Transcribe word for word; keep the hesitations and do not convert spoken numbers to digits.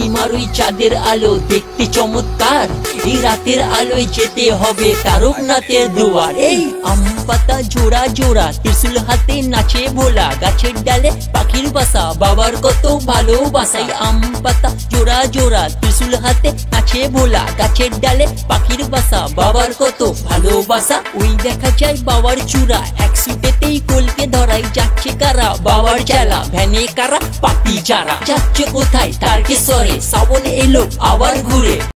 পূর্ণিমার ওই চাঁদের আলো দেখতে চমৎকার। এই রাতের আলোয় যেতে হবে তারকনাথের দুয়ার। এই আম পাতা জোড়া জোড়া ত্রিশূল হাতে নাচে ভোলা, গাছের ডালে পাখির বাসা বাবার কত ভালোবাসাই। আম পাতা জোড়া জোড়া ত্রিশূল হাতে নাচে ভোলা, গাছের ডালে পাখির বাসা বাবার কত ভালোবাসা। ওই দেখা যায় বাবার চূড়া, এক সুটেতেই কোলকে ধরাই। যাচ্ছে কারা বাবার চেলা, ভ্যানে কারা পাপি যারা। যাচ্ছে কোথায় তারকেশ্বরে, শ্রাবণ এলো আবার ঘুরে।